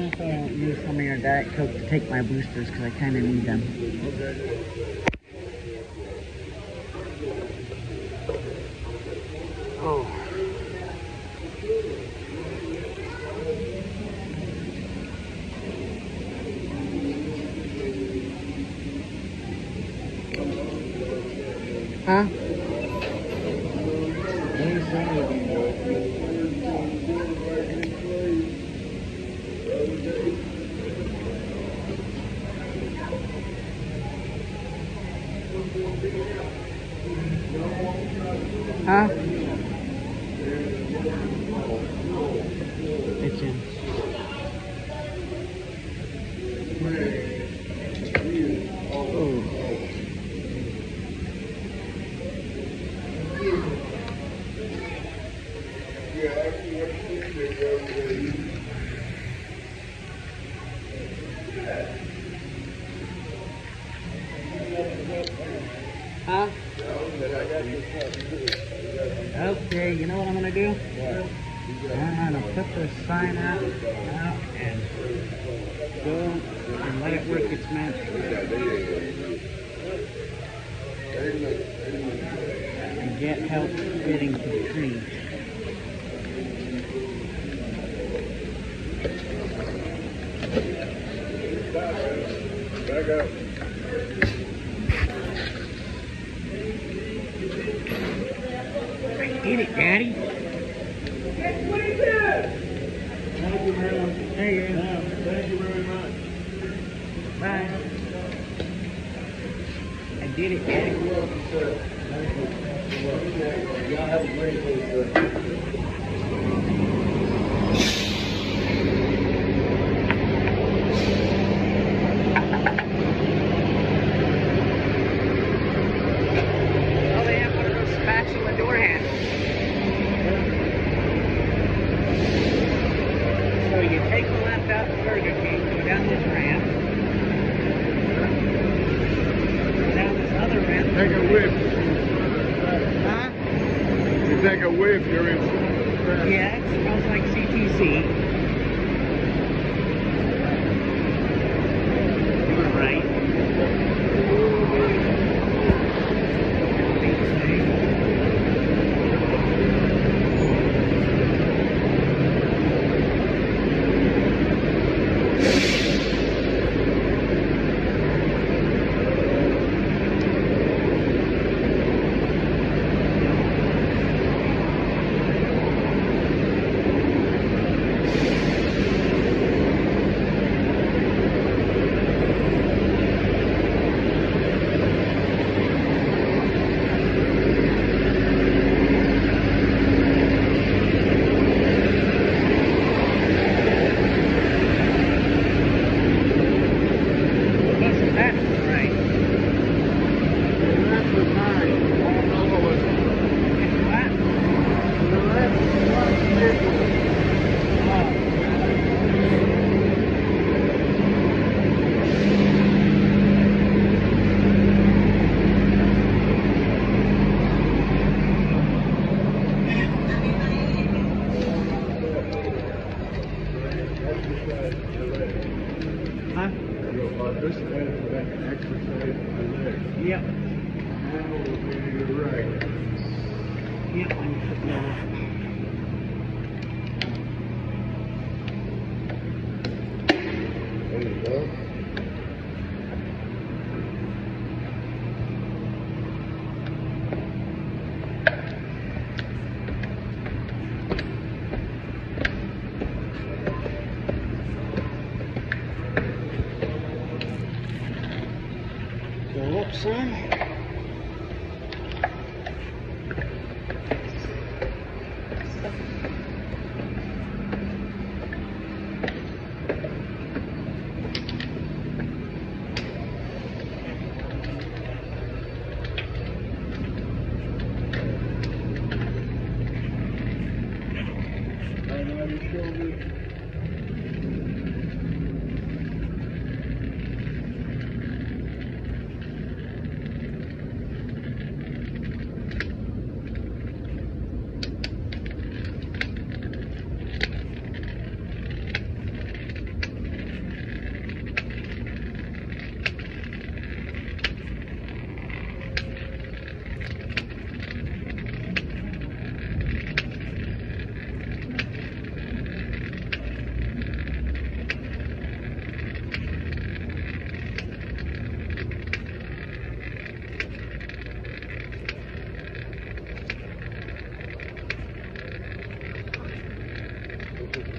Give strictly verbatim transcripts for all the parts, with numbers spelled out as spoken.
also use some of your Diet Coke to take my boosters because I kind of need them. Okay. Oh. Huh? Huh? It's in. Oh. Huh? Okay, you know what I'm gonna do? I'm gonna put the sign out, out and go and let it work its magic. And get help getting to the tree. Back up. Get it, Daddy. Thank you very much. There you go. Thank you very much. Bye. I did it, Daddy. You're welcome, sir. Thank you. Y'all have a great day, sir. Oh, they have one of those spatula door handles. So you take the left out to Burger King, go down this ramp, go down this other ramp. Take a whiff. Huh? You take a whiff, you're in. Yeah, it smells like C T C. Right. Huh? This is like an exercise for the leg. Yep. Now we'll be to the right. Yep, I'm putting that There you go. Go up, son. Right on your shoulder.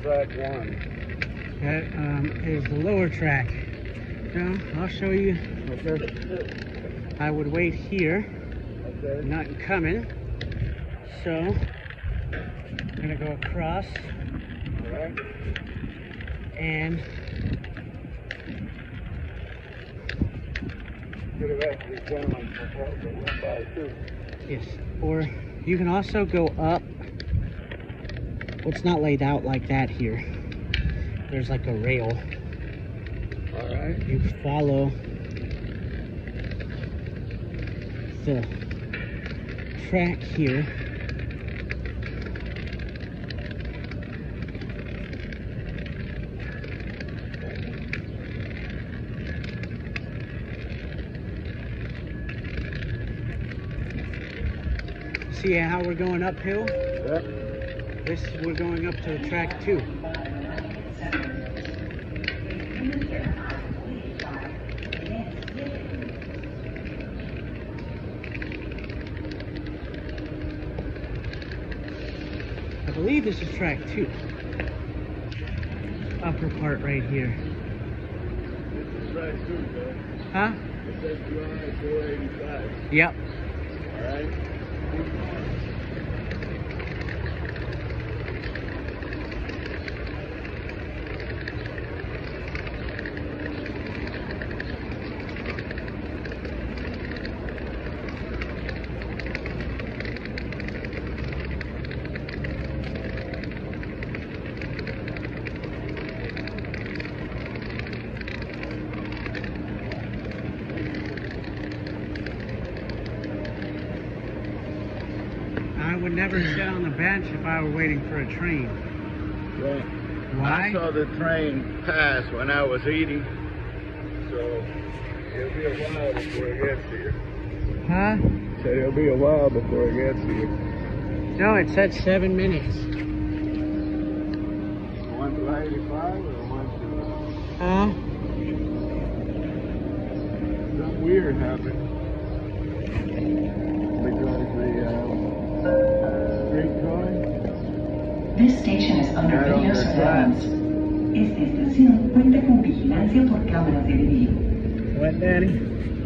track one. That um, is the lower track. So I'll show you. Okay. I would wait here. Okay. Nothing coming. So I'm gonna go across. All right. And Could have actually gone on that went by too. yes, or you can also go up. Well, it's not laid out like that here. There's like a rail. All right. You follow the track here. See how we're going uphill? Yep. This, we're going up to the track too. I believe this is track two. Upper part right here. This is track two, bro. Huh? It says you're on four eighty-five. Yep. All right. I would never sit on the bench if I were waiting for a train. Right. Why? I saw the train pass when I was eating, so it'll be a while before it gets here. Huh? So it'll be a while before it gets here. No, it said seven minutes. One to eighty-five or one to... Huh? Something weird happened. Because the uh, street car... This station is under video surveillance. Esta estación cuenta con vigilancia por cámaras de video. What, Daddy?